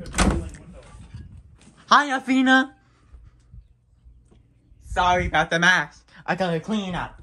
Hi, Athena. Sorry about the mess. I gotta clean up.